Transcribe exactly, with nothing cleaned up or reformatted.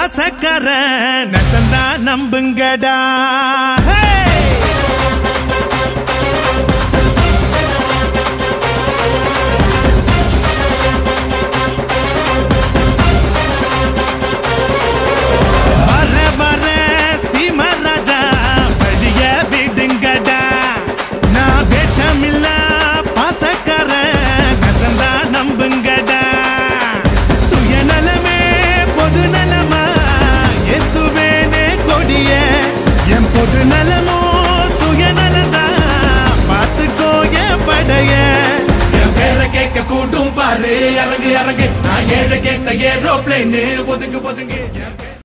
பாசக்கார நசந்தா நம்புங்கடா. பொது நலமோ சுயநலதா பாத்துக்கோ என் படைய. என் பேரை கேட்க கூட்டும் பாரு, இறங்கு இறங்கு நான் ஏழை கேட்ட ஏரோப்ளேன்னு ஒதுங்கு ஒதுங்கு.